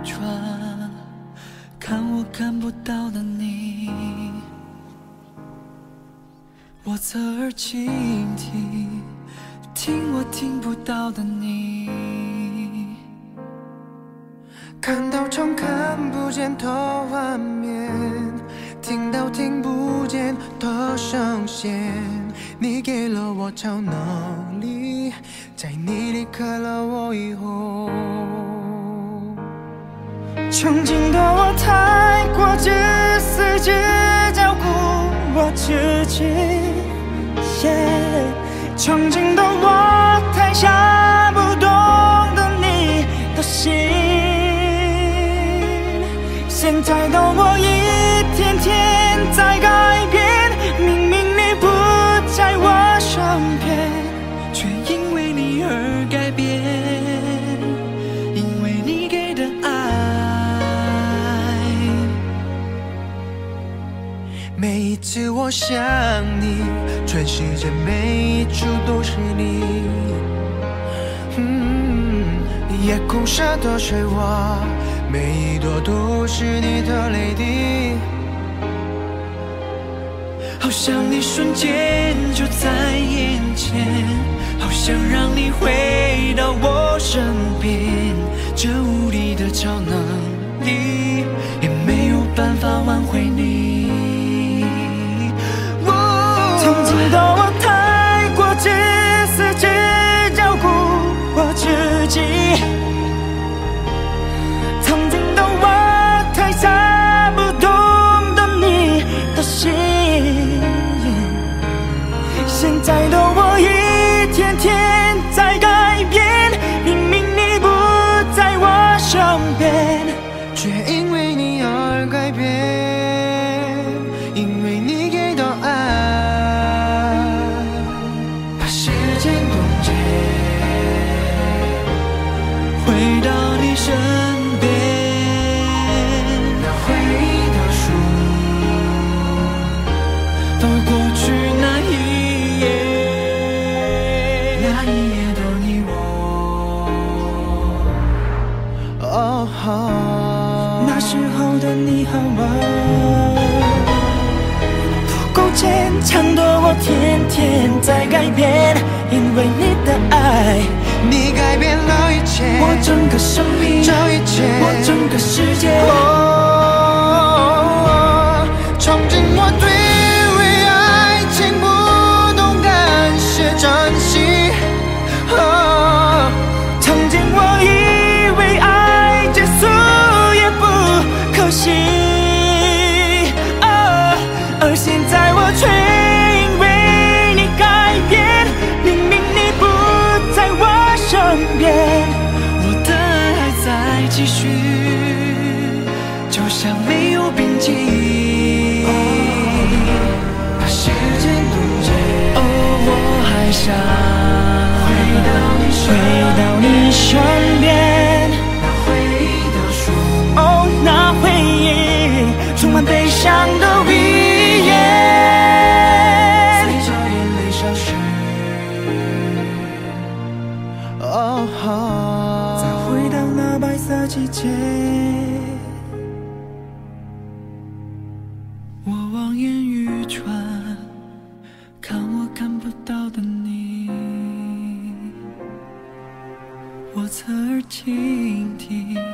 船，看我看不到的你。我侧耳倾听，听我听不到的你。 看到常看不见的画面，听到听不见的声线。你给了我超能力，在你离开了我以后，曾经的我太过自私，只照顾我自己。曾经的我太傻，不懂得你的心。现在的我一天天在改变，明明你不在我身边， 却因为你而改变，因为你给的爱。 每一次我想你，全世界每一处都是你。夜空下的水花，每一朵都是你的泪滴。 好想你瞬间就在眼前，好想让你回到我身边。这无力的超能力，也没有办法挽回你。 曾经的我太过自私，只照顾我自己。曾经的我太傻，不懂得你的心。现在的我一天天在改变，明明你不在我身边，却因为你而改变，因为你给的爱， 把时间冻结，回到你身边。 那回忆的书， 翻过去那一页， 那一页的你我。那时候的你和我，不够坚强的我天天在改变，因为你的爱，你改变了一切， 我整个生命， 这一切， 我整个世界。 曾经我对为爱情不懂感谢珍惜，曾经我以为爱结束也不可惜，而现在我却因为你改变，明明你不在我身边， 我的爱还在继续，就像没有边际。 把时间冻结， 哦，我还想回到你身边。那回忆的书，哦，那回忆充满悲伤的语言，随着眼泪消失。再回到那白色季节， 我望眼欲穿，看我看不到的你。我侧耳倾听，